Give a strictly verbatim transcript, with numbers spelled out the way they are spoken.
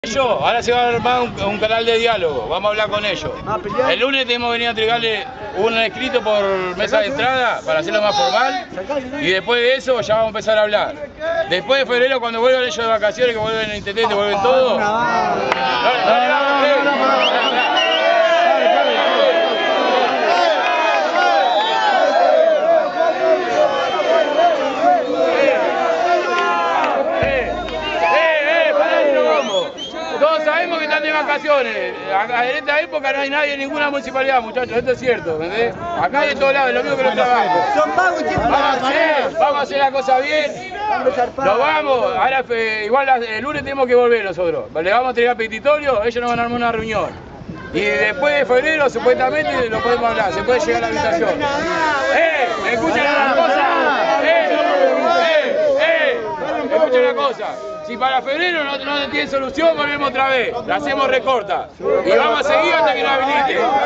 Yo, ahora se va a armar un, un canal de diálogo, vamos a hablar con ellos. El lunes tenemos que venir a entregarle un escrito por mesa de entrada para hacerlo más formal y después de eso ya vamos a empezar a hablar. Después de febrero, cuando vuelvan ellos de vacaciones, que vuelven el intendente, vuelven todos. Dale, dale, vamos, eh. Todos sabemos que están de vacaciones. Acá, en esta época no hay nadie en ninguna municipalidad, muchachos. Esto es cierto, ¿entendés? Acá hay de todos lados, lo mismo que los trabajos. Vamos a hacer, vamos a hacer la cosa bien. Nos vamos. Ahora, igual el lunes tenemos que volver nosotros. Le vamos a entregar petitorio, ellos nos van a armar una reunión. Y después de febrero, supuestamente, lo podemos hablar. Se puede llegar a la habitación. ¡Eh! ¡Escuchen una cosa! ¡Eh! ¡Eh! ¡Eh! Escuchen una cosa. Si para febrero no, no tiene solución, volvemos otra vez. La hacemos recorta. Y vamos a seguir hasta que nos habilite.